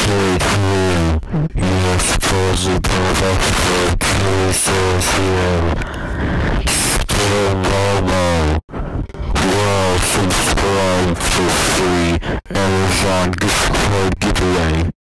Helium, yes, positive, cases here, still normal. Well, subscribe for free Amazon gift card giveaway.